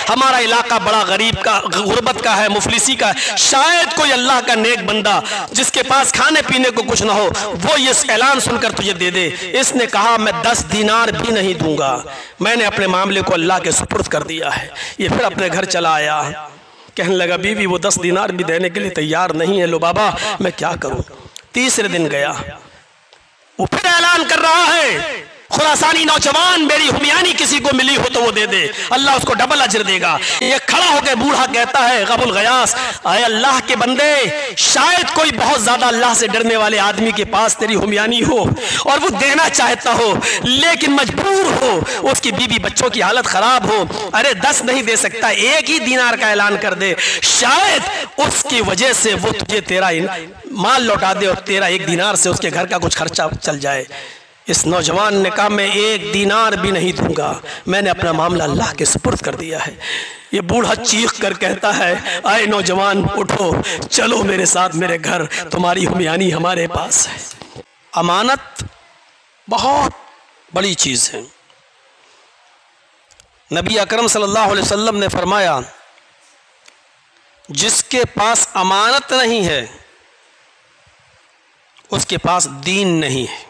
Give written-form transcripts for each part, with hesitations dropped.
हमारा इलाका बड़ा गरीब का, गुर्बत का है, मुफलिसी का है। शायद कोई अल्लाह का नेक बंदा जिसके पास खाने पीने को कुछ ना हो, वो ये ऐलान सुनकर तुझे दे दे। इसने कहा मैं 10 दीनार भी नहीं दूंगा, मैंने अपने मामले को अल्लाह के सुपुर्द कर दिया है। ये फिर अपने घर चला आया, कहने लगा बीवी वो 10 दीनार भी देने के लिए तैयार नहीं है। लो बाबा मैं क्या करूं। तीसरे दिन गया, वो फिर ऐलान कर रहा है खुरासानी नौजवान मेरी हुमियानी किसी को मिली हो तो वो दे दे, अल्लाह उसको डबल अजर देगा। ये खड़ा होकर बूढ़ा कहता है गबुल गयास, आए अल्लाह के बंदे, शायद कोई बहुत ज्यादा अल्लाह से डरने वाले आदमी के पास तेरी हुमियानी हो और वो देना चाहता हो लेकिन मजबूर हो, उसकी बीवी बच्चों की हालत खराब हो। अरे 10 नहीं दे सकता, 1 ही दीनार का ऐलान कर दे, शायद उसकी वजह से वो तुझे तेरा माल लौटा दे और तेरा 1 दीनार से उसके घर का कुछ खर्चा चल जाए। इस नौजवान ने कहा मैं 1 दीनार भी नहीं दूंगा, मैंने अपना मामला अल्लाह के सुपुर्द कर दिया है। ये बूढ़ा चीख कर कहता है आए नौजवान उठो, चलो मेरे साथ मेरे घर, तुम्हारी हुमियानी हमारे पास है। अमानत बहुत बड़ी चीज़ है। नबी अकरम सल्लल्लाहु अलैहि वसल्लम ने फरमाया जिसके पास अमानत नहीं है उसके पास दीन नहीं है।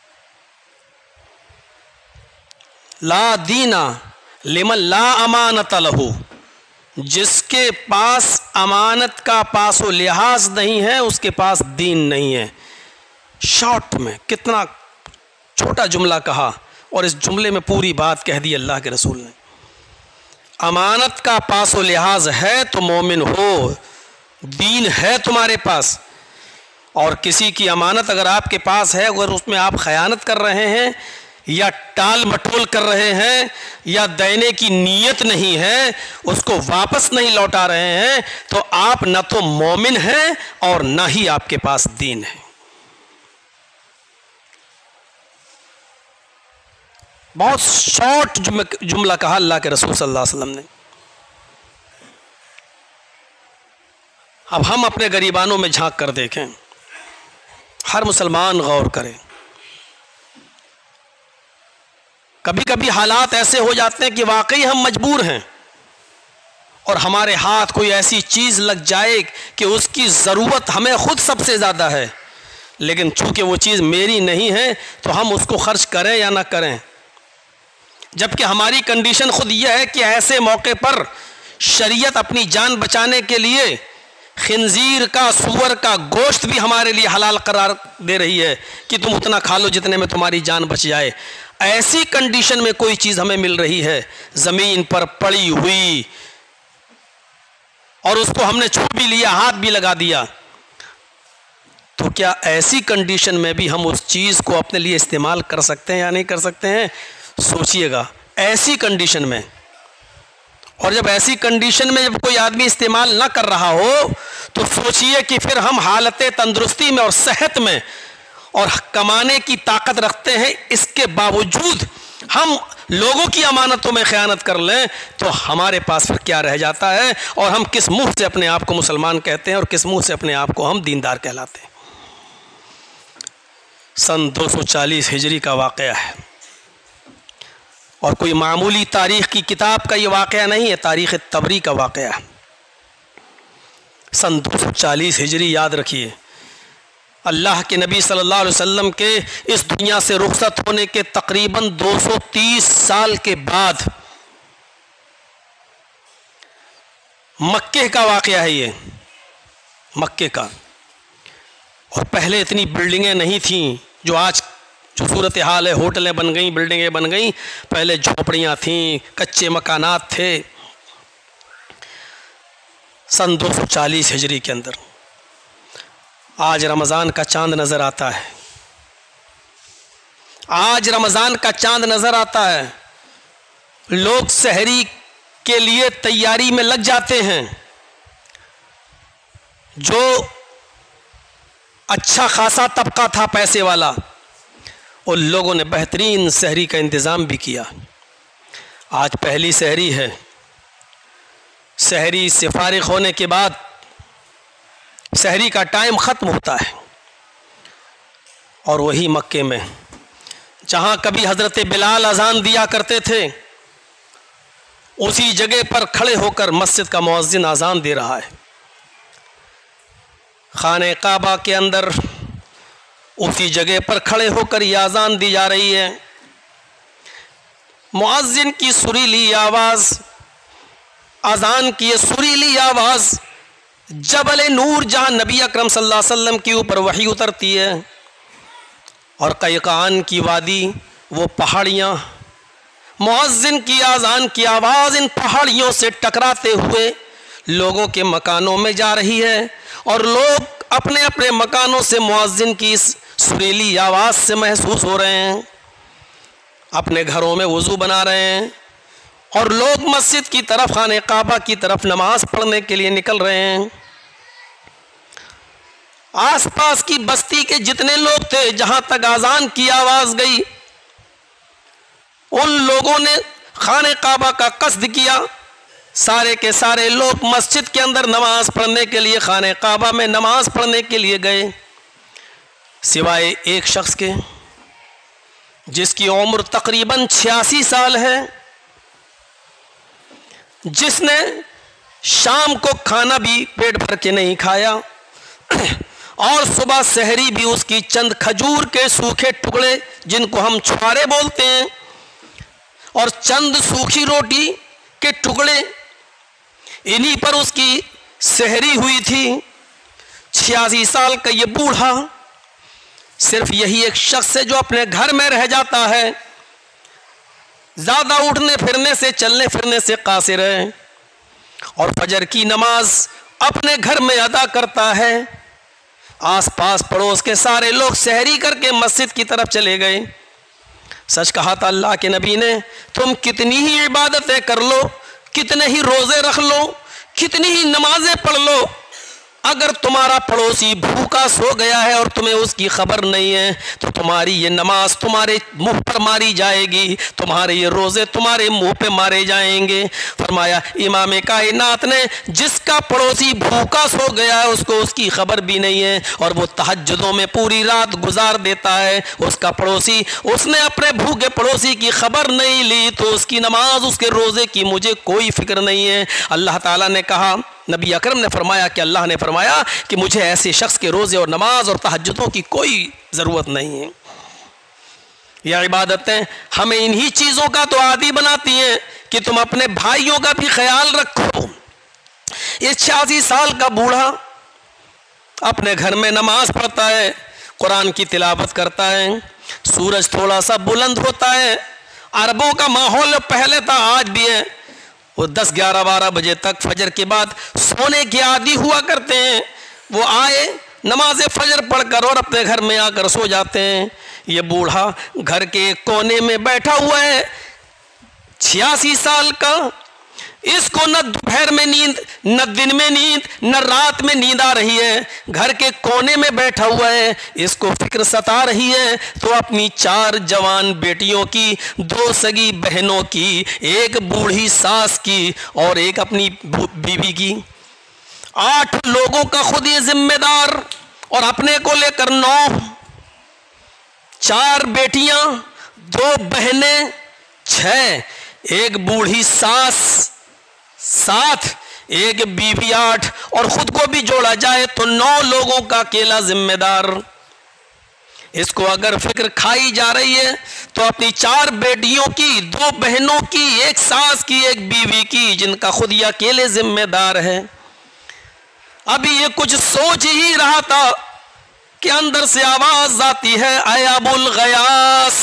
ला दीना लिमन ला अमानत लहू, जिसके पास अमानत का पासो लिहाज नहीं है उसके पास दीन नहीं है। शॉर्ट में कितना छोटा जुमला कहा और इस जुमले में पूरी बात कह दी अल्लाह के रसूल ने। अमानत का पासो लिहाज है तो मोमिन हो, दीन है तुम्हारे पास। और किसी की अमानत अगर आपके पास है, अगर उसमें आप खयानत कर रहे हैं या टाल मटोल कर रहे हैं या देने की नीयत नहीं है, उसको वापस नहीं लौटा रहे हैं, तो आप न तो मोमिन हैं और न ही आपके पास दीन है। बहुत शॉर्ट जुमला कहा अल्लाह के रसूल सल्लल्लाहु अलैहि वसल्लम ने। अब हम अपने गरीबानों में झांक कर देखें, हर मुसलमान गौर करे। कभी कभी हालात ऐसे हो जाते हैं कि वाकई हम मजबूर हैं और हमारे हाथ कोई ऐसी चीज़ लग जाए कि उसकी ज़रूरत हमें खुद सबसे ज़्यादा है, लेकिन चूंकि वो चीज़ मेरी नहीं है तो हम उसको खर्च करें या ना करें। जबकि हमारी कंडीशन खुद यह है कि ऐसे मौके पर शरीयत अपनी जान बचाने के लिए खिंजीर का, सूअर का गोश्त भी हमारे लिए हलाल करार दे रही है कि तुम उतना खा लो जितने में तुम्हारी जान बच जाए। ऐसी कंडीशन में कोई चीज़ हमें मिल रही है ज़मीन पर पड़ी हुई और उसको हमने छू भी लिया, हाथ भी लगा दिया, तो क्या ऐसी कंडीशन में भी हम उस चीज़ को अपने लिए इस्तेमाल कर सकते हैं या नहीं कर सकते हैं? सोचिएगा ऐसी कंडीशन में। और जब ऐसी कंडीशन में जब कोई आदमी इस्तेमाल ना कर रहा हो तो सोचिए कि फिर हम हालत तंदुरुस्ती में और सेहत में और कमाने की ताकत रखते हैं, इसके बावजूद हम लोगों की अमानतों में खयानत कर लें तो हमारे पास फिर क्या रह जाता है और हम किस मुंह से अपने आप को मुसलमान कहते हैं और किस मुंह से अपने आप को हम दीनदार कहलाते हैं। सन 240 हिजरी का वाक़या है और कोई मामूली तारीख़ की किताब का ये वाक़या नहीं है, तारीख़ तबरी का वाक़या है। सन 240 हिजरी याद रखिए, अल्लाह के नबी सल्लल्लाहु अलैहि वसल्लम के इस दुनिया से रुखसत होने के तकरीबन 230 साल के बाद मक्के का वाक़या है ये, मक्के का। और पहले इतनी बिल्डिंगें नहीं थीं जो आज जो सूरत हाल है, होटलें बन गई, बिल्डिंगें बन गई। पहले झोपड़ियाँ थीं, कच्चे मकानात थे। सन 240 हिजरी के अंदर आज रमज़ान का चांद नज़र आता है, आज रमज़ान का चांद नज़र आता है। लोग सहरी के लिए तैयारी में लग जाते हैं। जो अच्छा खासा तबका था पैसे वाला, उन लोगों ने बेहतरीन सहरी का इंतज़ाम भी किया। आज पहली सहरी है, सहरी से फारिग होने के बाद सहरी का टाइम ख़त्म होता है और वही मक्के में जहाँ कभी हज़रत बिलाल अज़ान दिया करते थे, उसी जगह पर खड़े होकर मस्जिद का मुअज्जिन आज़ान दे रहा है। खाने काबा के अंदर उसी जगह पर खड़े होकर ये आज़ान दी जा रही है। मुअज्जिन की सुरीली आवाज़, आज़ान की ये सुरीली आवाज़ जबल नूर, जहाँ नबी अकरम सल्लल्लाहु अलैहि वसल्लम के ऊपर वही उतरती है, और कैकान की वादी, वो पहाड़ियाँ, मुअज्जिन की आज़ान की आवाज़ इन पहाड़ियों से टकराते हुए लोगों के मकानों में जा रही है, और लोग अपने अपने मकानों से मुअज्जिन की इस सुरीली आवाज़ से महसूस हो रहे हैं, अपने घरों में वज़ू बना रहे हैं, और लोग मस्जिद की तरफ, खाने काबा की तरफ नमाज पढ़ने के लिए निकल रहे हैं। आसपास की बस्ती के जितने लोग थे, जहां तक आज़ान की आवाज़ गई, उन लोगों ने खाने काबा का कसद किया। सारे के सारे लोग मस्जिद के अंदर नमाज पढ़ने के लिए, खाने काबा में नमाज पढ़ने के लिए गए, सिवाय एक शख्स के जिसकी उम्र तकरीबन 86 साल है, जिसने शाम को खाना भी पेट भर के नहीं खाया, और सुबह सहरी भी उसकी चंद खजूर के सूखे टुकड़े, जिनको हम छुआरे बोलते हैं, और चंद सूखी रोटी के टुकड़े, इन्हीं पर उसकी सहरी हुई थी। 86 साल का ये बूढ़ा सिर्फ यही एक शख्स है जो अपने घर में रह जाता है, ज़्यादा उठने फिरने से, चलने फिरने से कासिर है, और फजर की नमाज अपने घर में अदा करता है। आसपास पड़ोस के सारे लोग सहरी करके मस्जिद की तरफ चले गए। सच कहा था अल्लाह के नबी ने, तुम कितनी ही इबादतें कर लो, कितने ही रोज़े रख लो, कितनी ही नमाजें पढ़ लो, अगर तुम्हारा पड़ोसी भूखा सो गया है और तुम्हें उसकी खबर नहीं है, तो तुम्हारी ये नमाज तुम्हारे मुंह पर मारी जाएगी, तुम्हारे ये रोज़े तुम्हारे मुंह पे मारे जाएंगे। फरमाया इमाम कायनात ने, जिसका पड़ोसी भूखा सो गया है, उसको उसकी खबर भी नहीं है, और वो तहज्जुदों में पूरी रात गुजार देता है, उसका पड़ोसी, उसने अपने भूखे पड़ोसी की खबर नहीं ली, तो उसकी नमाज, उसके रोज़े की मुझे कोई फिक्र नहीं है। अल्लाह ताला ने कहा, नबी अकरम ने फरमाया कि अल्लाह ने फरमाया कि मुझे ऐसे शख्स के रोज़े और नमाज और तहज्जुदों की कोई ज़रूरत नहीं है। यह इबादतें हमें इन्हीं चीज़ों का तो आदी बनाती हैं कि तुम अपने भाइयों का भी ख्याल रखो। ये 86 साल का बूढ़ा अपने घर में नमाज पढ़ता है, कुरान की तिलावत करता है, सूरज थोड़ा सा बुलंद होता है, अरबों का माहौल पहले था, आज भी है, वो 10, 11, 12 बजे तक फजर के बाद सोने के आदी हुआ करते हैं। वो आए, नमाज फजर पढ़कर और अपने घर में आकर सो जाते हैं। ये बूढ़ा घर के कोने में बैठा हुआ है, 86 साल का, इसको न दोपहर में नींद, न दिन में नींद, न रात में नींद आ रही है। घर के कोने में बैठा हुआ है, इसको फिक्र सता रही है, तो अपनी 4 जवान बेटियों की, 2 सगी बहनों की, एक बूढ़ी सास की और एक अपनी बीवी की, 8 लोगों का खुद ये जिम्मेदार, और अपने को लेकर 9, 4 बेटियां, 2 बहनें, 6, एक बूढ़ी सास 7, एक बीवी 8, और खुद को भी जोड़ा जाए तो 9 लोगों का अकेला जिम्मेदार। इसको अगर फिक्र खाई जा रही है तो अपनी 4 बेटियों की, 2 बहनों की, एक सास की, एक बीवी की, जिनका खुद ही अकेले जिम्मेदार है। अभी ये कुछ सोच ही रहा था कि अंदर से आवाज आती है, ऐ अबुल गयास,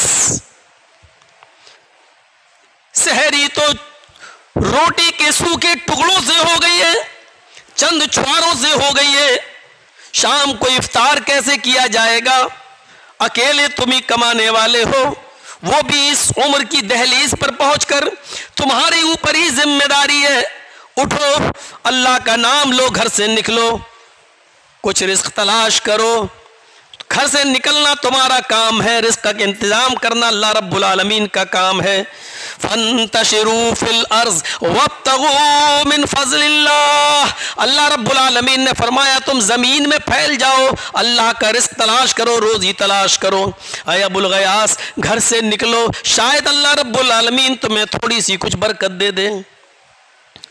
सहरी तो रोटी के सूखे टुकड़ों से हो गई है, चंद छुआरों से हो गई है, शाम को इफ्तार कैसे किया जाएगा? अकेले तुम ही कमाने वाले हो, वो भी इस उम्र की दहलीज पर पहुंचकर। तुम्हारे ऊपर ही जिम्मेदारी है, उठो, अल्लाह का नाम लो, घर से निकलो, कुछ रिस्क तलाश करो। घर से निकलना तुम्हारा काम है, रिस्क का इंतजाम करना अल्लाह रब्बुल आलमीन का काम है। फंतशिरू फिल अर्ज़ वब्तगू मिन फज़लिल्लाह, अल्लाह रब्बुल आलमीन ने फरमाया तुम ज़मीन में फैल जाओ, अल्लाह का रिस्क तलाश करो, रोज़ी तलाश करो। ऐ अबुल गयास, घर से निकलो, शायद अल्लाह रब्बुल आलमीन तुम्हें थोड़ी सी कुछ बरकत दे दे।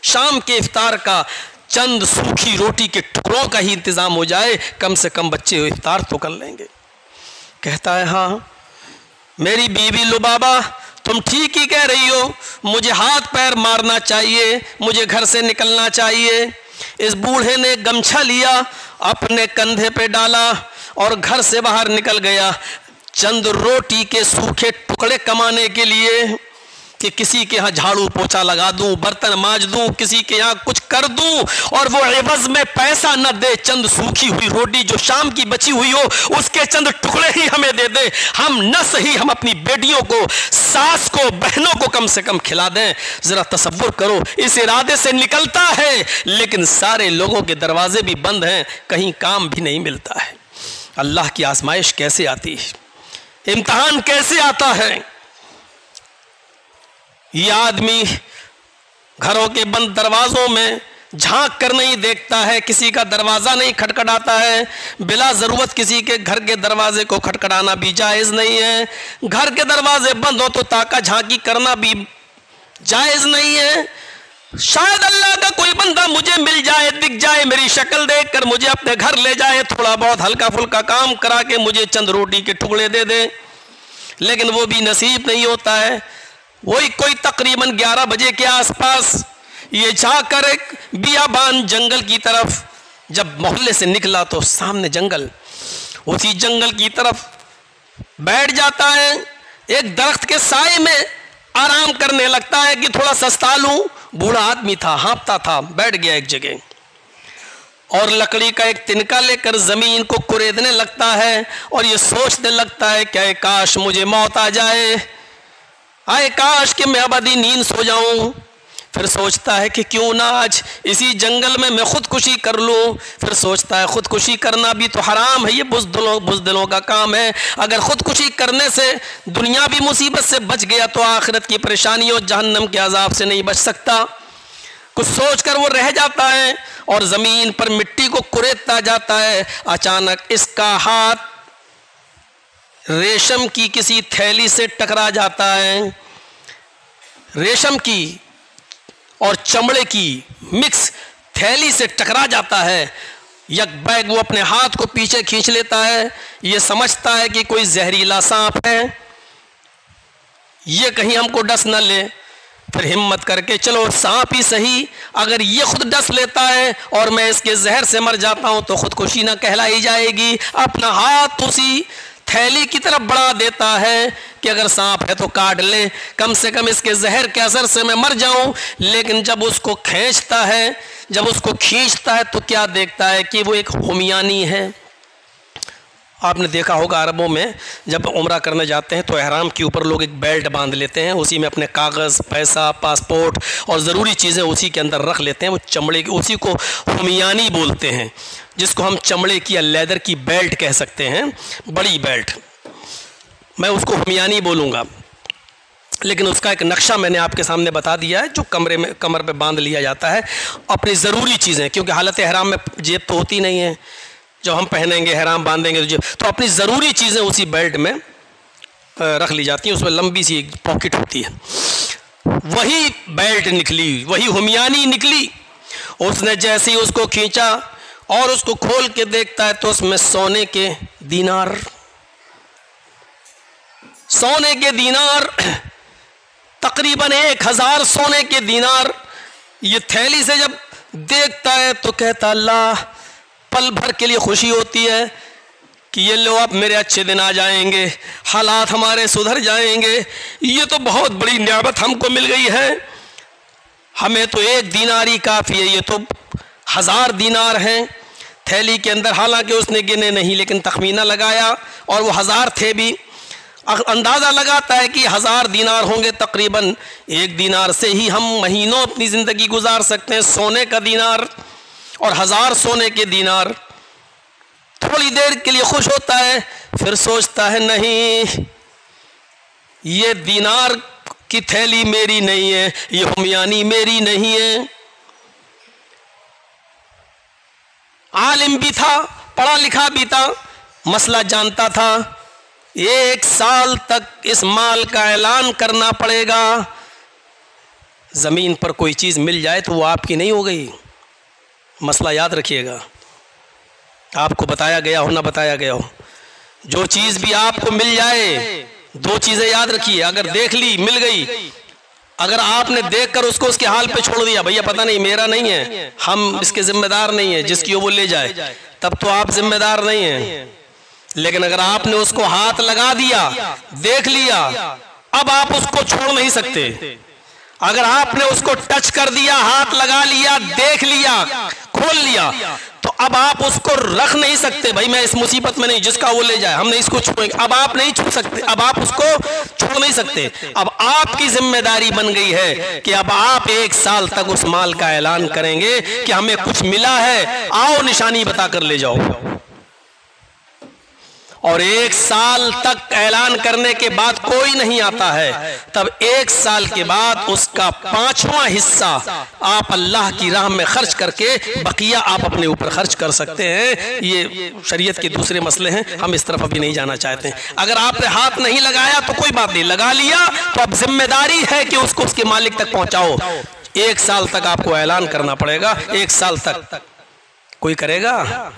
शाम के इफ्तार का चंद सूखी रोटी के टुकड़ों का ही इंतज़ाम हो जाए, कम से कम बच्चे इफ्तार तो कर लेंगे। कहता है हाँ मेरी बीवी लुबाबा तुम ठीक ही कह रही हो, मुझे हाथ पैर मारना चाहिए, मुझे घर से निकलना चाहिए। इस बूढ़े ने गमछा लिया, अपने कंधे पे डाला और घर से बाहर निकल गया, चंद रोटी के सूखे टुकड़े कमाने के लिए कि किसी के यहाँ झाड़ू पोछा लगा दूं, बर्तन मांज दूं, किसी के यहाँ कुछ कर दूं और वो एवज में पैसा न दे, चंद सूखी हुई रोटी जो शाम की बची हुई हो उसके चंद टुकड़े ही हमें दे दे। हम न सही हम अपनी बेटियों को, सास को, बहनों को कम से कम खिला दें। जरा तसव्वुर करो, इस इरादे से निकलता है लेकिन सारे लोगों के दरवाजे भी बंद हैं, कहीं काम भी नहीं मिलता है। अल्लाह की आजमाइश कैसे आती है, इम्तिहान कैसे आता है। ये आदमी घरों के बंद दरवाज़ों में झांक कर नहीं देखता है, किसी का दरवाज़ा नहीं खटखटाता है। बिला ज़रूरत किसी के घर के दरवाजे को खटखटाना भी जायज़ नहीं है। घर के दरवाजे बंद हो तो ताका झांकी करना भी जायज़ नहीं है। शायद अल्लाह का कोई बंदा मुझे मिल जाए, दिख जाए, मेरी शक्ल देखकर मुझे अपने घर ले जाए, थोड़ा बहुत हल्का फुल्का काम करा के मुझे चंद रोटी के टुकड़े दे दे, लेकिन वो भी नसीब नहीं होता है। वही कोई तकरीबन 11 बजे के आसपास ये जाकर एक बियाबान जंगल की तरफ जब मोहल्ले से निकला तो सामने जंगल, उसी जंगल की तरफ बैठ जाता है। एक दरख्त के साए में आराम करने लगता है कि थोड़ा सस्ता लूं। बूढ़ा आदमी था, हाँफता था, बैठ गया एक जगह और लकड़ी का एक तिनका लेकर जमीन को कुरेदने लगता है और ये सोचने लगता है क्या काश मुझे मौत आ जाए, आए काश कि मैं अबदी नींद सो जाऊं। फिर सोचता है कि क्यों ना आज इसी जंगल में मैं खुदकुशी कर लूं। फिर सोचता है खुदकुशी करना भी तो हराम है, ये बुज़दिलों का काम है। अगर खुदकुशी करने से दुनियावी मुसीबत से बच गया तो आखिरत की परेशानियों, जहन्नम के अजाब से नहीं बच सकता। कुछ सोचकर वो रह जाता है और ज़मीन पर मिट्टी को कुरेदता जाता है। अचानक इसका हाथ रेशम की किसी थैली से टकरा जाता है। रेशम की और चमड़े की मिक्स थैली से टकरा जाता है। यक बैग वो अपने हाथ को पीछे खींच लेता है। ये समझता है कि कोई जहरीला सांप है, ये कहीं हमको डस न ले। फिर हिम्मत करके चलो सांप ही सही, अगर ये खुद डस लेता है और मैं इसके जहर से मर जाता हूं तो खुदकुशी न कहलाई जाएगी। अपना हाथ उसी थैली की तरफ बढ़ा देता है कि अगर सांप है तो काट ले, कम से कम इसके जहर के असर से मैं मर जाऊं। लेकिन जब उसको खींचता है तो क्या देखता है कि वो एक हुमियानी है। आपने देखा होगा अरबों में जब उम्रा करने जाते हैं तो एहराम के ऊपर लोग एक बेल्ट बांध लेते हैं, उसी में अपने कागज़, पैसा, पासपोर्ट और ज़रूरी चीज़ें उसी के अंदर रख लेते हैं। वो चमड़े की, उसी को हुमियानी बोलते हैं, जिसको हम चमड़े की या लेदर की बेल्ट कह सकते हैं, बड़ी बेल्ट। मैं उसको हुमियानी बोलूँगा, लेकिन उसका एक नक्शा मैंने आपके सामने बता दिया है, जो कमर पे बांध लिया जाता है अपनी ज़रूरी चीज़ें, क्योंकि हालत एहराम में जेब तो होती नहीं है। जब हम पहनेंगे, एहराम बांधेंगे तो अपनी ज़रूरी चीज़ें उसी बेल्ट में रख ली जाती हैं। उसमें लंबी सी एक पॉकेट होती है। वही बेल्ट निकली, वही हुमियानी निकली। उसने जैसे ही उसको खींचा और उसको खोल के देखता है तो उसमें सोने के दीनार तकरीबन 1000 सोने के दीनार। ये थैली से जब देखता है तो कहता अल्लाह, पल भर के लिए खुशी होती है कि ये लो अब मेरे अच्छे दिन आ जाएंगे, हालात हमारे सुधर जाएंगे, ये तो बहुत बड़ी नियामत हमको मिल गई है। हमें तो 1 दीनार ही काफ़ी है, ये तो 1000 दीनार हैं थैली के अंदर। हालांकि उसने गिने नहीं, लेकिन तखमीना लगाया और वो 1000 थे भी। अंदाज़ा लगाता है कि 1000 दीनार होंगे। तकरीबन 1 दीनार से ही हम महीनों अपनी ज़िंदगी गुजार सकते हैं। सोने का दीनार और 1000 सोने के दीनार। थोड़ी देर के लिए खुश होता है, फिर सोचता है नहीं, ये दीनार की थैली मेरी नहीं है, ये हुमियानी मेरी नहीं है। आलिम भी था, पढ़ा लिखा भी था, मसला जानता था। 1 साल तक इस माल का ऐलान करना पड़ेगा, ज़मीन पर कोई चीज़ मिल जाए तो वो आपकी नहीं हो गई। मसला याद रखिएगा, आपको बताया गया हो ना बताया गया हो, जो चीज़ भी आपको मिल जाए, दो चीज़ें याद रखिए। अगर देख ली मिल गई, अगर आपने देखकर उसको उसके हाल पे छोड़ दिया, भैया पता नहीं मेरा नहीं है, हम इसके जिम्मेदार नहीं है, जिसकी वो ले जाए, तब तो आप जिम्मेदार नहीं हैं। लेकिन अगर आपने उसको हाथ लगा दिया, देख लिया, अब आप उसको छोड़ नहीं सकते। अगर आपने उसको टच कर दिया, हाथ लगा लिया, देख लिया, खोल लिया, तो अब आप उसको रख नहीं सकते। भाई मैं इस मुसीबत में नहीं, जिसका वो ले जाए, हम नहीं इसको छुएंगे। अब आप नहीं छू सकते, अब आप उसको छोड़ नहीं सकते। अब आपकी जिम्मेदारी बन गई है कि अब आप 1 साल तक उस माल का ऐलान करेंगे कि हमें कुछ मिला है, आओ निशानी बताकर ले जाओ। और 1 साल तक ऐलान करने के बाद कोई नहीं आता है, तब 1 साल के बाद उसका 5वां हिस्सा आप अल्लाह की राह में खर्च करके बकिया आप अपने ऊपर खर्च कर सकते हैं। ये शरीयत के दूसरे मसले हैं, हम इस तरफ अभी नहीं जाना चाहते हैं। अगर आपने हाथ नहीं लगाया तो कोई बात नहीं, लगा लिया तो अब जिम्मेदारी है कि उसको उसके मालिक तक पहुंचाओ। 1 साल तक आपको ऐलान करना पड़ेगा। 1 साल तक कोई करेगा?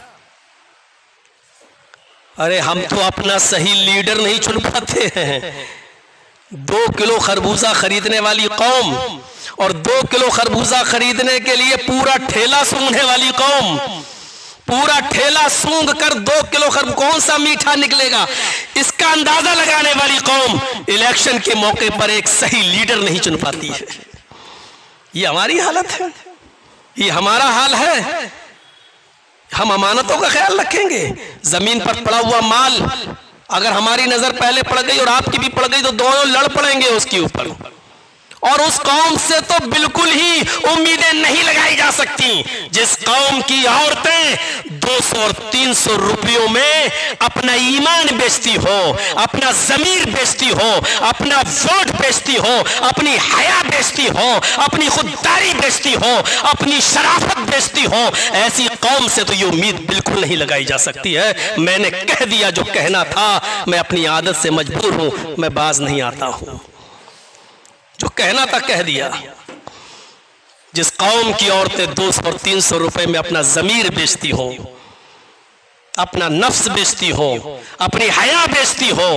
अरे हम तो अपना सही लीडर नहीं चुन पाते हैं। 2 किलो खरबूजा खरीदने वाली कौम और 2 किलो खरबूजा खरीदने के लिए पूरा ठेला सूंघने वाली कौम, पूरा ठेला सूंघ कर 2 किलो कौन सा मीठा निकलेगा इसका अंदाजा लगाने वाली कौम इलेक्शन के मौके पर एक सही लीडर नहीं चुन पाती है। ये हमारी हालत है, ये हमारा हाल है। हम अमानतों का ख्याल रखेंगे। जमीन पर पड़ा हुआ माल अगर हमारी नजर पहले पड़ गई और आपकी भी पड़ गई तो दोनों लड़ पड़ेंगे उसके ऊपर। और उस कौम से तो बिल्कुल ही उम्मीदें नहीं लगाई जा सकती जिस कौम की औरतें 200 और 300 रुपयों में अपना ईमान बेचती हो, अपना जमीर बेचती हो, अपना वोट बेचती हो, अपनी हया बेचती हो, अपनी खुददारी बेचती हो, अपनी शराफत बेचती हो। ऐसी कौम से तो ये उम्मीद बिल्कुल नहीं लगाई जा सकती है। मैंने कह दिया जो कहना था, मैं अपनी आदत से मजबूर हूं, मैं बाज नहीं आता हूं। जो कहना था कह दिया। जिस कौम की औरतें 200 और 300 रुपए में अपना जमीर बेचती हो, अपना नफ्स बेचती हो, अपनी हया बेचती हो,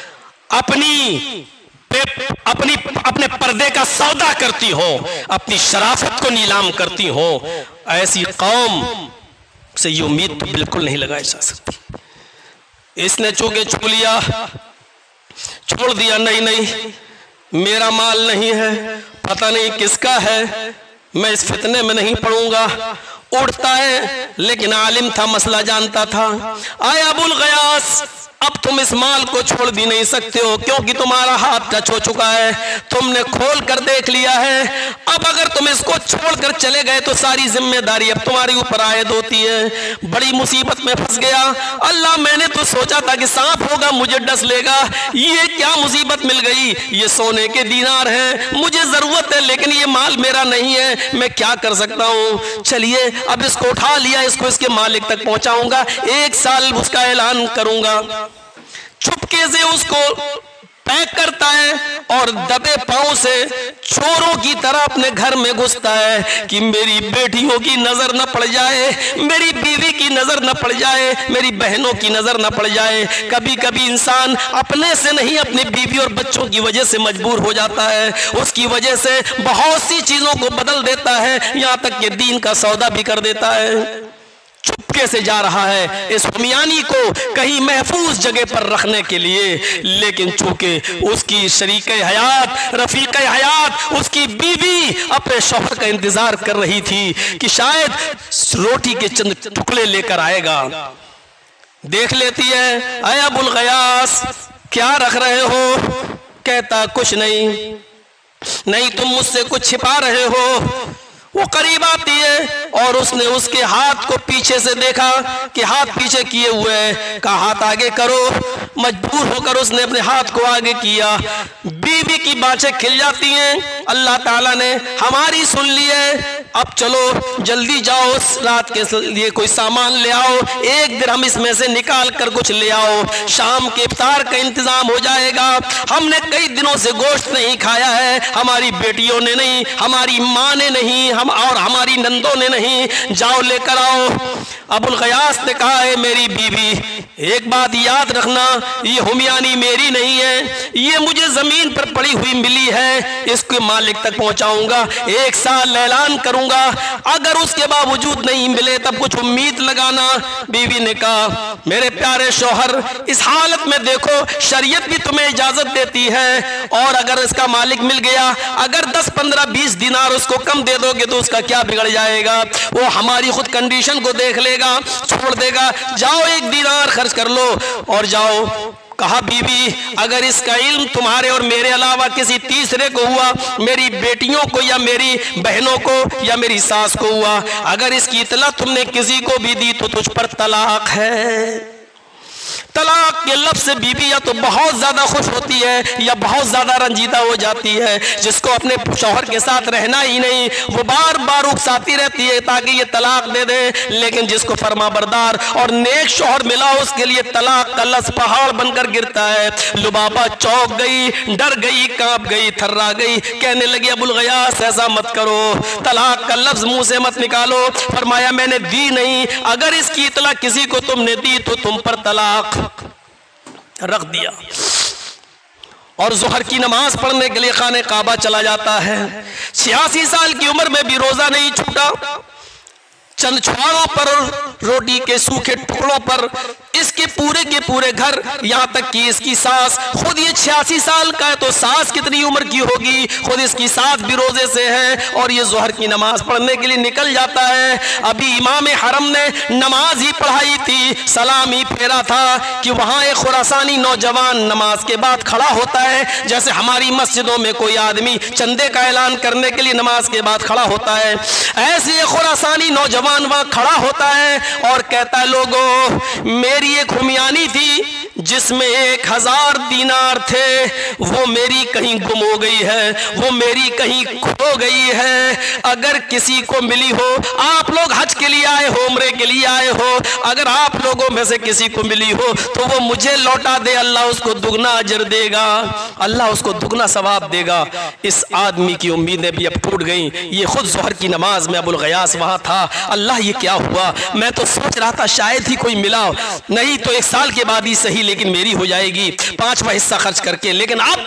अपने पर्दे का सौदा करती हो, अपनी शराफत को नीलाम करती हो, ऐसी कौम से ये उम्मीद तो बिल्कुल नहीं लगाई जा सकती। इसने चूंकि छू लिया, छोड़ दिया, नहीं मेरा माल नहीं है, पता नहीं किसका है, मैं इस फितने में नहीं पड़ूंगा। उड़ता है लेकिन आलिम था, मसला जानता था। आए अबुल गयास, अब तुम इस माल को छोड़ भी नहीं सकते हो क्योंकि तुम्हारा हाथ टच हो चुका है, तुमने खोल कर देख लिया है। अब अगर तुम इसको छोड़कर चले गए तो सारी जिम्मेदारी अब तुम्हारी ऊपर आयद होती है। बड़ी मुसीबत में फंस गया। अल्लाह, मैंने तो सोचा था कि सांप होगा मुझे डस लेगा, ये क्या मुसीबत मिल गई। ये सोने के दीनार हैं, मुझे जरूरत है लेकिन ये माल मेरा नहीं है, मैं क्या कर सकता हूँ। चलिए अब इसको उठा लिया, इसको इसके मालिक तक पहुंचाऊंगा, 1 साल उसका ऐलान करूंगा। चुपके से उसको पैक करता है और दबे पांव से चोरों की तरह अपने घर में घुसता है कि मेरी बेटियों की नजर न पड़ जाए, मेरी बीवी की नजर न पड़ जाए, मेरी बहनों की नजर न पड़ जाए। कभी कभी इंसान अपने से नहीं अपनी बीवी और बच्चों की वजह से मजबूर हो जाता है, उसकी वजह से बहुत सी चीजों को बदल देता है, यहां तक कि दीन का सौदा भी कर देता है। चुपके से जा रहा है इस हुमियानी को कहीं महफूज जगह पर रखने के लिए, लेकिन चूंकि उसकी शरीके हयात, रफीके हयात, उसकी बीवी अपने शौहर का इंतजार कर रही थी कि शायद रोटी के चंद टुकड़े लेकर आएगा। देख लेती है, अय अबुल गयास क्या रख रहे हो? कहता कुछ नहीं। नहीं तुम मुझसे कुछ छिपा रहे हो। वो करीब आती है और उसने उसके हाथ को पीछे से देखा कि हाथ पीछे किए हुए हैं, कहा हाथ आगे करो। मजबूर होकर उसने अपने हाथ को आगे किया। बीवी की बातें खिल जाती हैं, अल्लाह ताला ने हमारी सुन ली है, अब चलो जल्दी जाओ, उस रात के लिए कोई सामान ले आओ, एक दिरहम इसमें से निकाल कर कुछ ले आओ, शाम के इफ्तार का इंतजाम हो जाएगा। हमने कई दिनों से गोश्त नहीं खाया है, हमारी बेटियों ने नहीं, हमारी माँ ने नहीं, हम और हमारी नंदों ने नहीं, जाओ लेकर आओ। अबुल गयास ने कहा है मेरी बीवी, एक बात याद रखना, ये हुमियानी मेरी नहीं है, ये मुझे जमीन पर पड़ी हुई मिली है, इसके मालिक तक पहुंचाऊंगा, एक साल ऐलान करूंगा, अगर उसके बावजूद नहीं मिले तब कुछ उम्मीद लगाना। बीवी ने कहा मेरे प्यारे शौहर, इस हालत में देखो शरीयत भी तुम्हें इजाजत देती है, और अगर इसका मालिक मिल गया, अगर 10, 15, 20 दिनार उसको कम दे दोगे तो उसका क्या बिगड़ जाएगा, वो हमारी खुद कंडीशन को देख लेगा, छोड़ देगा, जाओ 1 दिनार खर्च कर लो और जाओ। कहा बीवी अगर इसका इल्म तुम्हारे और मेरे अलावा किसी तीसरे को हुआ, मेरी बेटियों को या मेरी बहनों को या मेरी सास को हुआ, अगर इसकी इतला तुमने किसी को भी दी तो तुझ पर तलाक है। तलाक के लफ्ज़ से बीवी या तो बहुत ज्यादा खुश होती है या बहुत ज्यादा रंजीदा हो जाती है। जिसको अपने शौहर के साथ रहना ही नहीं, वो बार बार उकसाती रहती है ताकि ये तलाक दे दे, लेकिन जिसको फरमाबरदार और नेक शौहर मिला उसके लिए तलाक का लफ्ज़ पहाड़ बनकर गिरता है। लुबाबा चौंक गई, डर गई, कांप गई, थर्रा गई, कहने लगी अबुल गयास ऐसा मत करो, तलाक का लफ्ज़ मुंह से मत निकालो। फरमाया मैंने दी नहीं, अगर इसकी इतला किसी को तुमने दी तो तुम पर तलाक रख दिया। और जोहर की नमाज पढ़ने के लिए खाने काबा चला जाता है। 86 साल की उम्र में भी रोजा नहीं छूटा, चंद छुआरों पर, रोटी के सूखे टुकड़ों पर इसके पूरे के पूरे घर, यहाँ तक कि इसकी सास, खुद ये 86 साल का है तो सास कितनी उम्र की होगी, खुद इसकी सास भी रोजे से है और ये जोहर की नमाज पढ़ने के लिए निकल जाता है। अभी इमाम हरम ने नमाज ही पढ़ाई थी, सलाम ही फेरा था कि वहाँ एक खुरासानी नौजवान नमाज के बाद खड़ा होता है, जैसे हमारी मस्जिदों में कोई आदमी चंदे का ऐलान करने के लिए नमाज के बाद खड़ा होता है, ऐसे एक खुरासानी नौजवान वहाँ खड़ा होता है और कहता है लोगों मेरी एक हुमियानी थी जिसमें 1000 दीनार थे, वो मेरी कहीं गुम हो गई है, वो मेरी कहीं खो गई है, अगर किसी को मिली हो, आप लोग हज के लिए आए हो, उम्रे के लिए आए हो, अगर आप लोगों में से किसी को मिली हो तो वो मुझे लौटा दे, अल्लाह उसको दुगना अजर देगा, अल्लाह उसको दुगना सवाब देगा। इस आदमी की उम्मीदें भी अब टूट गई। ये खुद जोहर की नमाज में अबुल गयास वहाँ था। अल्लाह ये क्या हुआ, मैं तो सोच रहा था शायद ही कोई मिला, नहीं तो 1 साल के बाद ही सही लेकिन मेरी हो जाएगी 5वां हिस्सा खर्च करके, लेकिन अब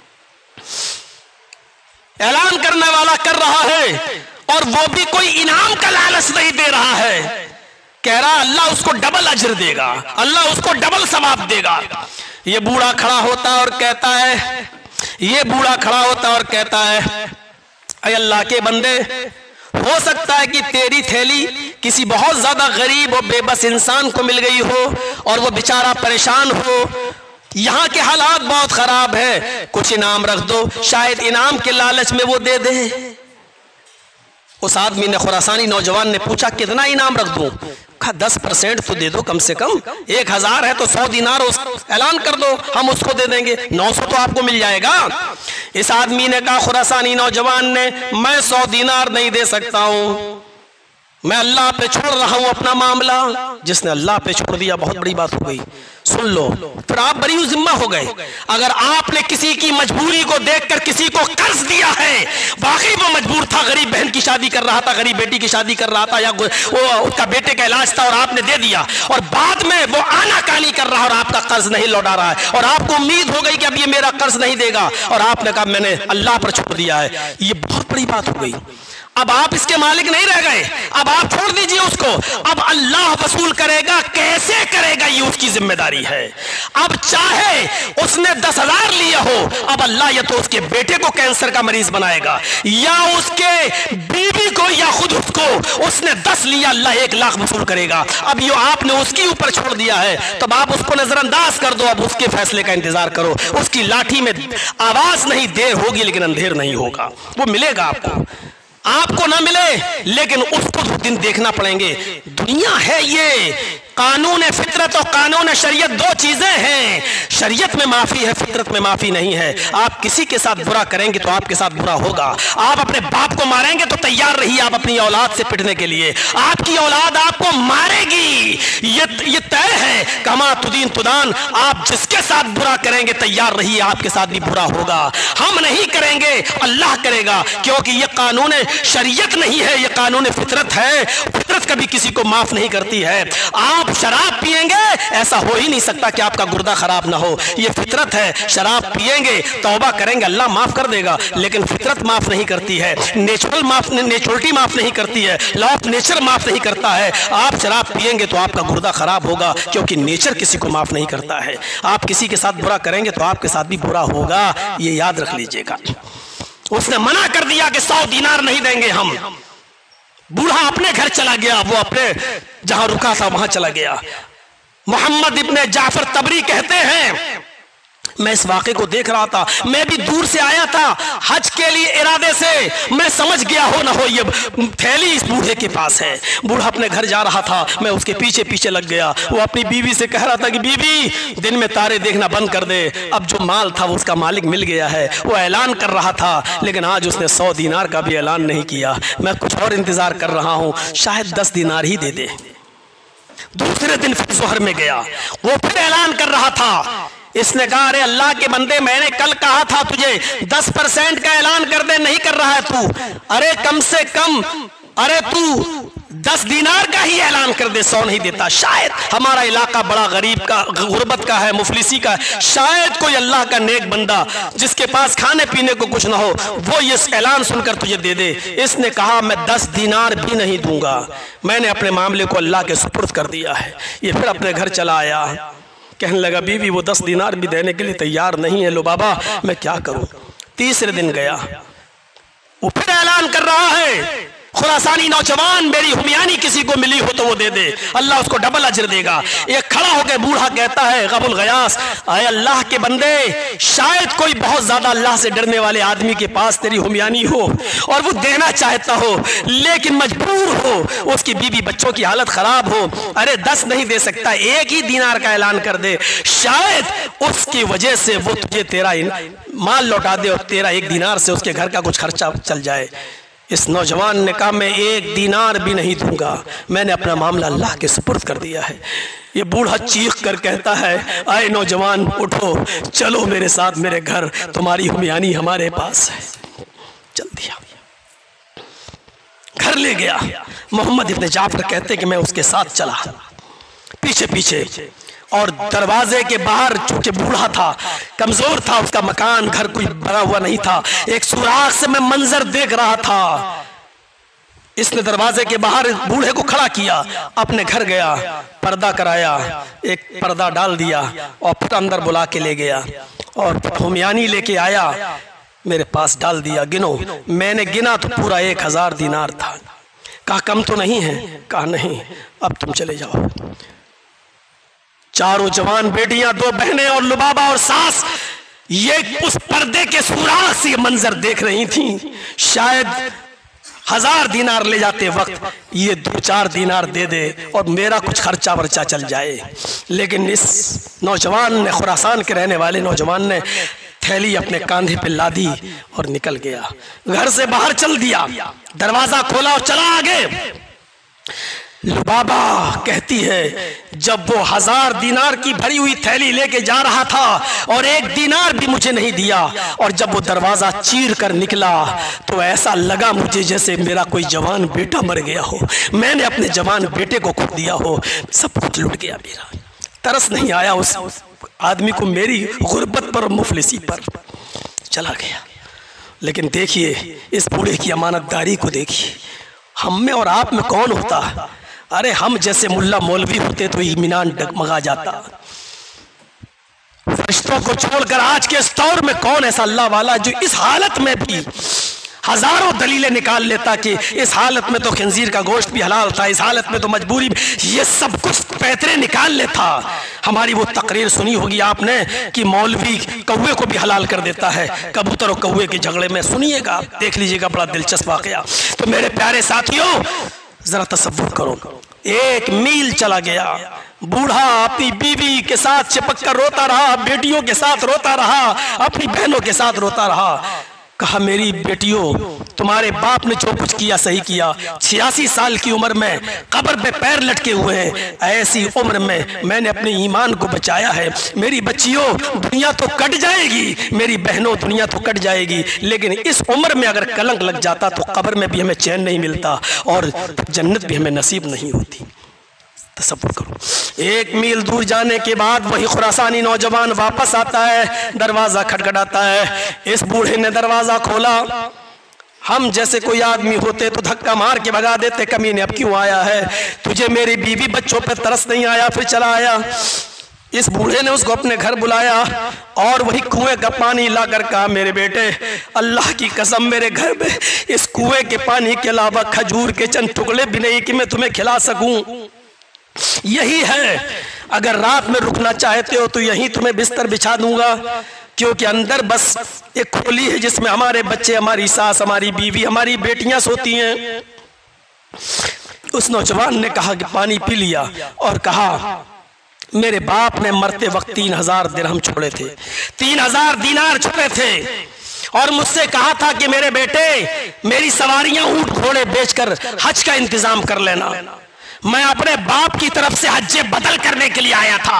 ऐलान करने वाला कर रहा है और वो भी कोई इनाम का लालच नहीं दे रहा है, कह रहा अल्लाह उसको डबल अजर देगा, अल्लाह उसको डबल सवाब देगा। ये बूढ़ा खड़ा होता है और कहता है, ये बूढ़ा खड़ा होता है और कहता है अय अल्लाह के बंदे, हो सकता है कि तेरी थैली किसी बहुत ज्यादा गरीब और बेबस इंसान को मिल गई हो और वो बेचारा परेशान हो, यहाँ के हालात बहुत खराब है, कुछ इनाम रख दो, शायद इनाम के लालच में वो दे दे। उस आदमी ने, खुरासानी नौजवान ने पूछा कितना इनाम रख दूं? कहा 10% तो दे दो कम से कम, 1000 है तो 100 दीनार ऐलान कर दो, हम उसको दे देंगे, 900 तो आपको मिल जाएगा। इस आदमी ने कहा, खुरासानी नौजवान ने, मैं 100 दीनार नहीं दे सकता हूं, मैं अल्लाह पे छोड़ रहा हूं अपना मामला। जिसने अल्लाह पे छोड़ दिया बहुत बड़ी बात हो गई। सुन लो, फिर आप बरी जिम्मा हो गए। अगर आपने किसी की मजबूरी को देखकर किसी को कर्ज दिया है, वाकई वो मजबूर था, गरीब बहन की शादी कर रहा था, गरीब बेटी की शादी कर रहा था, या वो उसका बेटे का इलाज था और आपने दे दिया, और बाद में वो आनाकानी कर रहा है और आपका कर्ज नहीं लौटा रहा है, और आपको उम्मीद हो गई कि अब ये मेरा कर्ज नहीं देगा, और आपने कहा मैंने अल्लाह पर छोड़ दिया है, ये बहुत बड़ी बात हो गई। अब आप इसके मालिक नहीं रह गए, अब आप छोड़ दीजिए उसको, अब अल्लाह वसूल करेगा, कैसे करेगा ये उसकी जिम्मेदारी है। अब चाहे उसने 10,000 लिया हो, अब अल्लाह या तो उसके बेटे को कैंसर का मरीज बनाएगा, या उसके बीवी को, या खुद उसको, उसने 10 लिया, अल्लाह 1 लाख वसूल करेगा। अब ये आपने उसके ऊपर छोड़ दिया है, तब आप उसको नजरअंदाज कर दो, अब उसके फैसले का इंतजार करो। उसकी लाठी में आवाज नहीं, देर होगी लेकिन अंधेर नहीं होगा, वो मिलेगा आपको। आपको ना मिले लेकिन उसको दिन देखना पड़ेंगे। दुनिया है ये, कानून फितरत और कानून शरीयत दो चीजें हैं। शरीयत में माफी है, फितरत में माफी नहीं है। आप किसी के साथ बुरा करेंगे तो आपके साथ बुरा होगा। आप अपने बाप को मारेंगे तो तैयार रहिए आप अपनी औलाद से पिटने के लिए। आपकी औलाद आपको मारेगी, ये तय है। कमा तुदीन तुदान, आप जिसके साथ बुरा करेंगे तैयार रहिए आपके साथ भी बुरा होगा। हम नहीं करेंगे, अल्लाह करेगा, क्योंकि ये कानून शरीयत नहीं है, ये कानून फितरत है। फितरत कभी किसी को माफ नहीं करती है। आप शराब पिएंगे, ऐसा हो ही नहीं सकता कि आपका गुर्दा खराब ना हो, ये फितरत है। शराब पिएंगे, तौबा करेंगे, अल्लाह माफ कर देगा, लेकिन फितरत माफ नहीं करती है। नेचुरलिटी माफ नहीं करती है, लॉ ऑफ नेचर माफ नहीं करता है। आप शराब पिएंगे तो आपका गुर्दा खराब होगा, क्योंकि नेचर किसी को माफ नहीं करता है। आप किसी के साथ बुरा करेंगे तो आपके साथ भी बुरा होगा, ये याद रख लीजिएगा। उसने मना कर दिया कि 100 दीनार नहीं देंगे हम। बूढ़ा अपने घर चला गया, वो अपने जहां रुका था वहां चला गया। मोहम्मद इब्ने जाफर तबरी कहते हैं, मैं इस वाक़े को देख रहा था, मैं भी दूर से आया था हज के लिए इरादे से। मैं समझ गया हो ना हो ये थैली इस बूढ़े के पास है। बूढ़ा अपने घर जा रहा था, मैं उसके पीछे पीछे लग गया। वो अपनी बीवी से कह रहा था कि बीवी दिन में तारे देखना बंद कर दे, अब जो माल था वो उसका मालिक मिल गया है। वो ऐलान कर रहा था, लेकिन आज उसने 100 दीनार का भी ऐलान नहीं किया। मैं कुछ और इंतजार कर रहा हूँ, शायद 10 दीनार ही दे दे। दूसरे दिन फिर जोहर में गया, वो फिर ऐलान कर रहा था। इसने कहा, अरे अल्लाह के बंदे, मैंने कल कहा था तुझे 10% का ऐलान कर दे, नहीं कर रहा है तू। अरे कम से कम, अरे तू 10 दीनार का ही ऐलान कर दे, 100 नहीं देता। शायद हमारा इलाका बड़ा गरीब का, गुर्बत का है, मुफलिसी का है। शायद कोई अल्लाह का नेक बंदा जिसके पास खाने पीने को कुछ ना हो, वो ये ऐलान सुनकर तुझे दे दे। इसने कहा, मैं 10 दीनार भी नहीं दूंगा, मैंने अपने मामले को अल्लाह के सुपुर्द कर दिया है। ये फिर अपने घर चला आया, कहने लगा, बीवी वो 10 दीनार भी देने के लिए तैयार नहीं है। लो बाबा, मैं क्या करूं। तीसरे दिन गया, वो फिर ऐलान कर रहा है, खुरासानी नौजवान, मेरी हुमियानी किसी को मिली हो तो वो दे दे, अल्लाह उसको डबल अजर देगा। एक खड़ा होकर बूढ़ा कहता है, गबुल गयास, आए अल्लाह के बंदे, शायद कोई बहुत ज्यादा अल्लाह से डरने वाले आदमी के पास तेरी हुमियानी हो और वो देना चाहता हो लेकिन मजबूर हो, उसकी बीवी बच्चों की हालत खराब हो। अरे 10 नहीं दे सकता, 1 ही दीनार का ऐलान कर दे, शायद उसकी वजह से वो तुझे तेरा माल लौटा दे और तेरा 1 दीनार से उसके घर का कुछ खर्चा चल जाए। इस नौजवान ने कहा, मैं 1 दीनार भी नहीं दूंगा, मैंने अपना मामला अल्लाह के सुपुर्द कर दिया है। ये बूढ़ा चीख कर कहता है, आए नौजवान उठो, चलो मेरे साथ मेरे घर, तुम्हारी हुमियानी हमारे पास है। चल दिया, घर ले गया। मोहम्मद इब्ने जाफर कहते कि मैं उसके साथ चला पीछे पीछे, और दरवाजे के बाहर, चूंकि बूढ़ा था, कमजोर था, उसका मकान घर कोई बना हुआ नहीं था, एक सुराख से मैं मंजर देख रहा था। इसने दरवाजे के बाहर बूढ़े को खड़ा किया, अपने घर गया, पर्दा कराया, एक पर्दा डाल दिया और फिर अंदर बुला के ले गया और हुमियानी लेके आया, मेरे पास डाल दिया। गिनो, मैंने गिना तो पूरा 1000 दीनार था। कहा कम तो नहीं है? कहा नहीं, अब तुम चले जाओ। चारों जवान बेटियां, 2 बहनें और लुबाबा और सास, ये उस पर्दे के सुराख से मंजर देख रही थी। शायद 1000 दीनार ले जाते वक्त ये 2-4 दीनार दे दे और मेरा कुछ खर्चा वर्चा चल जाए। लेकिन इस नौजवान ने, खुरासान के रहने वाले नौजवान ने, थैली अपने कांधे पे लादी और निकल गया, घर से बाहर चल दिया, दरवाजा खोला और चला आगे। लुबाबा कहती है, जब वो 1000 दीनार की भरी हुई थैली लेके जा रहा था और 1 दीनार भी मुझे नहीं दिया, और जब वो दरवाजा चीर कर निकला तो ऐसा लगा मुझे जैसे मेरा कोई जवान बेटा मर गया हो, मैंने अपने जवान बेटे को खो दिया हो, सब कुछ लुट गया मेरा। तरस नहीं आया उस आदमी को मेरी गुर्बत पर और मुफलिसी पर। चला गया। लेकिन देखिए इस बूढ़े की अमानतदारी को देखिए, हम में और आप में कौन होता? अरे हम जैसे मुल्ला मौलवी होते तो ईमान डगमगा जाता। फरिश्तों को छोड़कर आज के इस दौर में कौन ऐसा अल्लाह वाला जो इस हालत में भी हजारों दलीलें निकाल लेता कि इस हालत में तो खंजीर का गोश्त भी हलाल था, इस हालत में तो मजबूरी, ये सब कुछ पैतरे निकाल लेता। हमारी वो तकरीर सुनी होगी आपने कि मौलवी कौवे को भी हलाल कर देता है, कबूतर और कौवे के झगड़े में, सुनिएगा, देख लीजिएगा, बड़ा दिलचस्प वाकया। तो मेरे प्यारे साथियों, जरा तसव्वुर करो, 1 मील चला गया, बूढ़ा अपनी बीवी के साथ चिपक कर रोता रहा, बेटियों के साथ रोता रहा, अपनी बहनों के साथ रोता रहा। कहा मेरी बेटियों, तुम्हारे बाप ने जो कुछ किया सही किया, 86 साल की उम्र में कब्र पे पैर लटके हुए हैं, ऐसी उम्र में मैंने अपने ईमान को बचाया है। मेरी बच्चियों, दुनिया तो कट जाएगी, मेरी बहनों दुनिया तो कट जाएगी, लेकिन इस उम्र में अगर कलंक लग जाता तो कब्र में भी हमें चैन नहीं मिलता और जन्नत भी हमें नसीब नहीं होती। तसव्वुर करो, 1 मील दूर जाने के बाद वही खुरासानी नौजवान वापस आता है, दरवाजा खटखटाता है। इस बूढ़े ने दरवाजा खोला, हम जैसे कोई आदमी होते तो धक्का मार के भगा देते, कमीने अब क्यों आया है, तुझे मेरी बीवी बच्चों पे तरस नहीं आया, फिर चला आया। इस बूढ़े ने उसको अपने घर बुलाया और वही कुएं का पानी लाकर कहा, मेरे बेटे, अल्लाह की कसम मेरे घर में इस कुएं के पानी के अलावा खजूर के चंद टुकड़े भी नहीं कि मैं तुम्हें खिला सकूं। यही है, अगर रात में रुकना चाहते हो तो यहीं तुम्हें बिस्तर बिछा दूंगा, क्योंकि अंदर बस एक खोली है जिसमें हमारे बच्चे, हमारी सास, हमारी बीवी, हमारी बेटियां सोती हैं। उस नौजवान ने कहा कि पानी पी लिया और कहा, मेरे बाप ने मरते वक्त 3000 दिरहम छोड़े थे, 3000 दीनार छोड़े थे और मुझसे कहा था कि मेरे बेटे, मेरी सवारियां ऊंट घोड़े बेचकर हज का इंतजाम कर लेना। मैं अपने बाप की तरफ से हज्जे बदल करने के लिए आया था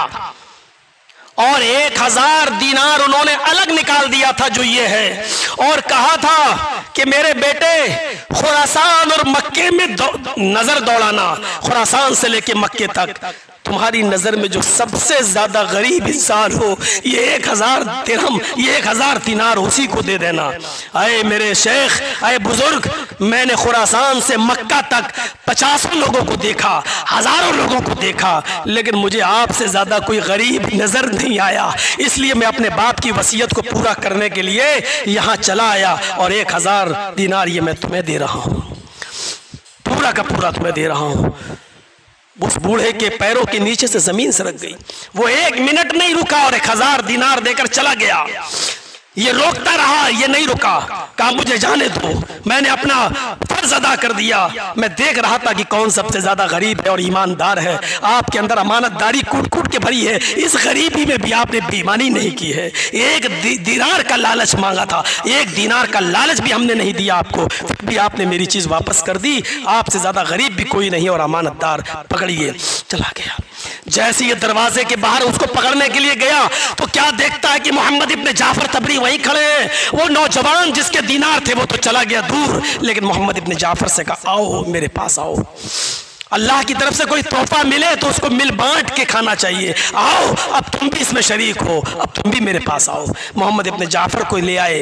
और 1000 दीनार उन्होंने अलग निकाल दिया था जो ये है, और कहा था कि मेरे बेटे, खुरासान और मक्के में नजर दौड़ाना, खुरासान से लेके मक्के तक तुम्हारी नजर में जो सबसे ज्यादा गरीब इंसान हो, ये 1000 दिरहम, ये 1000 दीनार उसी को दे देना। आए मेरे शेख, आए बुजुर्ग, मैंने खुरासान से मक्का तक 50 लोगों को देखा, हजारों लोगों को देखा, लेकिन मुझे आपसे ज्यादा कोई गरीब नजर नहीं आया, इसलिए मैं अपने बाप की वसीयत को पूरा करने के लिए यहाँ चला आया और 1000 दीनार ये मैं तुम्हें दे रहा हूँ, पूरा का पूरा तुम्हें दे रहा हूँ। उस बूढ़े के पैरों के नीचे से जमीन सरक गई। वो 1 मिनट नहीं रुका और 1000 दीनार देकर चला गया। ये रोकता रहा, ये नहीं रुका, कहा मुझे जाने दो, मैंने अपना फर्ज अदा कर दिया। मैं देख रहा था कि कौन सबसे ज्यादा गरीब है और ईमानदार है। आपके अंदर अमानतदारी कूट कूट के भरी है, इस गरीबी में भी आपने बेईमानी नहीं की है। 1 दीनार का लालच मांगा था, 1 दीनार का लालच भी हमने नहीं दिया आपको, फिर भी आपने मेरी चीज वापस कर दी। आपसे ज्यादा गरीब भी कोई नहीं और अमानतदार, पकड़िए। चला गया। जैसे ये दरवाजे के बाहर उसको पकड़ने के लिए गया तो क्या देखता है कि मोहम्मद इब्ने जाफर तबरी वहीं खड़े हैं। वो नौजवान जिसके दीनार थे वो तो चला गया दूर, लेकिन मोहम्मद इब्ने जाफर से कहा, आओ मेरे पास आओ, अल्लाह की तरफ से कोई तोहफा मिले तो उसको मिल बांट के खाना चाहिए, आओ अब तुम भी इसमें शरीक हो, अब तुम भी मेरे पास आओ। मोहम्मद इब्ने जाफर को ले आए,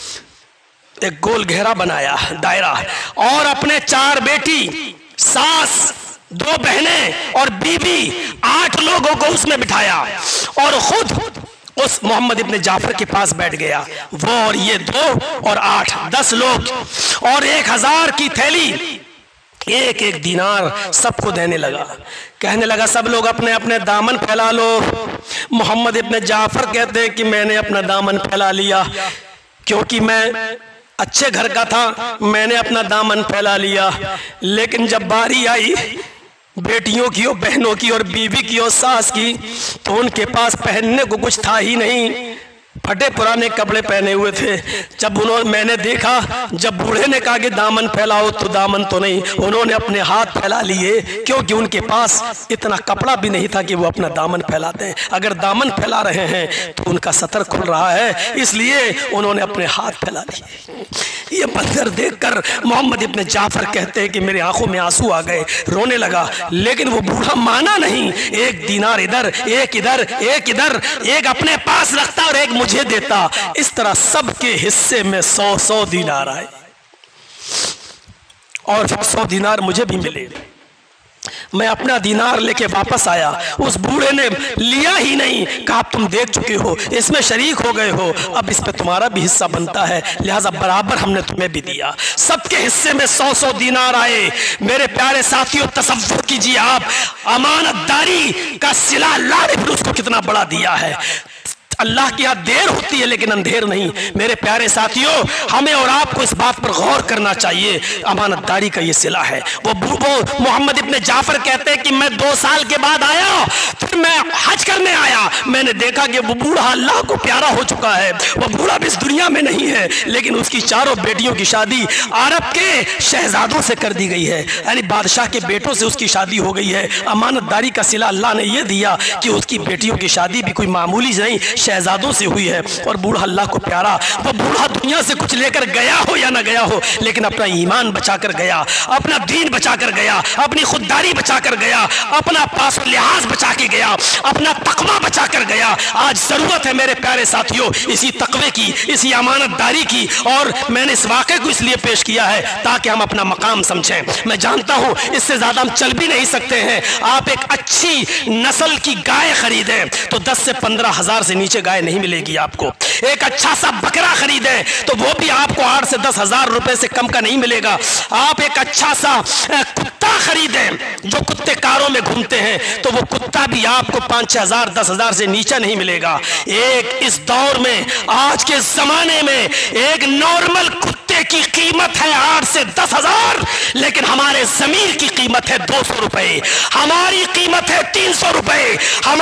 एक गोल घेरा बनाया, दायरा, और अपने 4 बेटी, सास, 2 बहनें और बीबी, 8 लोगों को उसमें बिठाया और खुद उस मोहम्मद इब्ने जाफर के पास बैठ गया। वो और ये 2 और 8, 10 लोग, और 1000 की थैली, 1-1 दीनार सबको देने लगा। कहने लगा, सब लोग अपने अपने दामन फैला लो। मोहम्मद इब्ने जाफर कहते हैं कि मैंने अपना दामन फैला लिया, क्योंकि मैं अच्छे घर का था, मैंने अपना दामन फैला लिया, लेकिन जब बारी आई बेटियों की और बहनों की और बीवी की और सास की, तो उनके पास पहनने को कुछ था ही नहीं, फटे पुराने कपड़े पहने हुए थे। जब मैंने देखा, जब बूढ़े ने कहा कि दामन फैलाओ, तो दामन तो नहीं, उन्होंने अपने हाथ फैला लिए, क्योंकि उनके पास इतना कपड़ा भी नहीं था कि वो अपना दामन फैलाते हैं। अगर दामन फैला रहे हैं तो उनका सतर खुल रहा है, इसलिए उन्होंने अपने हाथ फैला लिए। ये मंजर देखकर मोहम्मद इब्ने जाफर कहते हैं कि मेरे आंखों में आंसू आ गए, रोने लगा, लेकिन वो बूढ़ा माना नहीं। 1 दीनार इधर, 1 इधर, 1 इधर, 1 अपने पास रखता और 1 मुझे देता। इस तरह सबके हिस्से में 100-100 दीनार आए और 100 दीनार मुझे भी मिले। मैं अपना दीनार लेके वापस आया, उस बूढ़े ने लिया ही नहीं, कहा तुम देख चुके हो, इसमें शरीक हो गए हो, अब इस पे तुम्हारा भी हिस्सा बनता है, लिहाजा बराबर हमने तुम्हें भी दिया। सबके हिस्से में 100-100 दीनार आए। मेरे प्यारे साथियों, तसव्वुर कीजिए आप, अमानतदारी का सिला अल्लाह ने फिर उसको कितना बड़ा दिया है। अल्लाह की यहाँ देर होती है लेकिन अंधेर नहीं। मेरे प्यारे साथियों, हमें और आपको इस बात पर गौर करना चाहिए, अमानतदारी का ये सिला है। वो मोहम्मद इब्ने जाफर कहते हैं कि मैं 2 साल के बाद आया, फिर मैं हज करने आया, मैंने देखा कि वो बूढ़ा अल्लाह को प्यारा हो चुका है। वो बूढ़ा भी इस दुनिया में नहीं है, लेकिन उसकी 4 बेटियों की शादी अरब के शहजादों से कर दी गई है, यानी बादशाह के बेटों से उसकी शादी हो गई है। अमानतदारी का सिला अल्लाह ने यह दिया कि उसकी बेटियों की शादी भी कोई मामूली नहीं, शहजादों से हुई है। और बूढ़ा अल्लाह को प्यारा, वो बूढ़ा दुनिया से कुछ लेकर गया हो या ना गया हो, लेकिन अपना ईमान बचा कर गया, अपना दीन बचा कर गया, अपनी खुददारी बचा कर गया, अपना पास लिहाज बचा के गया, अपना तकवा बचा कर गया। आज जरूरत है मेरे प्यारे साथियों इसी तकवे की, इसी अमानतदारी की। और मैंने इस वाक़े को इसलिए पेश किया है ताकि हम अपना मकाम समझें। मैं जानता हूं इससे ज्यादा हम चल भी नहीं सकते हैं। आप एक अच्छी नस्ल की गाय खरीदें तो 10 से 15 हजार से नीचे गाय नहीं मिलेगी आपको। एक अच्छा सा बकरा खरीदें तो वो भी आपको 8 से 10 हजार रुपए से कम का नहीं मिलेगा। आप एक अच्छा सा कुत्ता खरीदें, जो कुत्ते कारों में घूमते हैं, तो वो कुत्ता भी आपको 5-6 हजार 10 हजार से नीचे नहीं मिलेगा। एक इस दौर में, आज के जमाने में, एक नॉर्मल कुत्ते की कीमत है 8 से 10 हजार, लेकिन हमारे जमीर की कीमत है 200 रुपए, हमारी कीमत है 300 रुपए।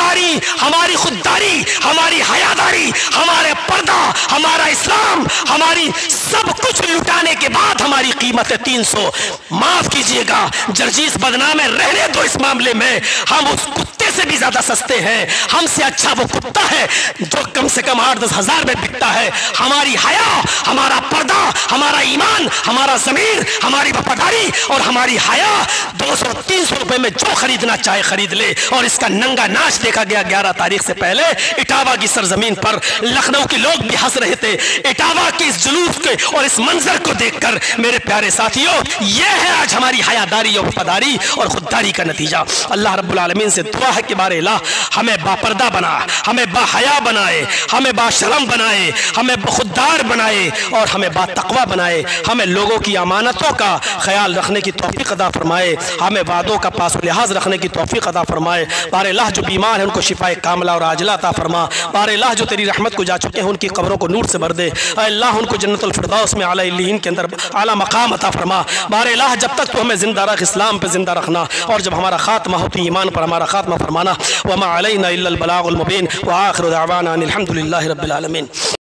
हमारी खुददारी, हमारी हयादारी, हमारे पर्दा, हमारा इस्लाम, हमारी सब कुछ लुटाने के बाद हमारी कीमत है 300। माफ कीजिएगा, जर्जीस बदनाम है, रहने दो इस मामले में। हम उस कुत्ते से भी ज्यादा सस्ते हैं। हमसे अच्छा वो कुत्ता है जो कम से कम 8-10 हजार में बिकता है। हमारी हया, हमारा पर्दा, हमारा ईमान, हमारा जमीर, हमारी वफादारी और हमारी हया 200-300 रुपए में जो खरीदना चाहे खरीद ले। और इसका नंगा नाच देखा गया 11 तारीख से पहले इटावा की सरजमीन पर। लखनऊ के लोग भी हंस रहे थे इटावा के इस जुलूस के और इस मंजर को देखकर। मेरे प्यारे साथियों, यह है आज हमारी हयादारी और वफादारी और खुददारी का नतीजा। अल्लाह रब्बुल आलमीन से दुआ है कि बारे अल्लाह हमें बापर्दा बना, हमें बाहया बनाए, हमें बाशरम बनाए, हमें खुददार बनाए और हमें बातकवा बनाए। हमें लोगों की अमानतों का ख्याल रखने की तौफीक अता फरमाए, हमें वादों का पास लिहाज रखने की तौफीक अता फरमाए। बारे अल्लाह जो बीमार है उनको शिफाए कामला और आजला अता फरमा। बारे अल्लाह जो तेरी रहमत को जा चुके हैं उनकी कब्रों को नूर से भर दे। अल्लाह उनको जन्नतुल फिरदौस में आला इल्लीन के अंदर आला मकाम अता फरमा। बारे अल्लाह जब तक तो हमें जिंदा रख, इस्लाम पे जिंदा रखना, और जब हमारा खात्मा हो तो ईमान पर हमारा खात्मा फरमाना। वमा अलैना इल्लल बलागुल मुबीन व आखिरु दावाना अनिल हम्दुलिल्लाहि रब्बिल आलमीन।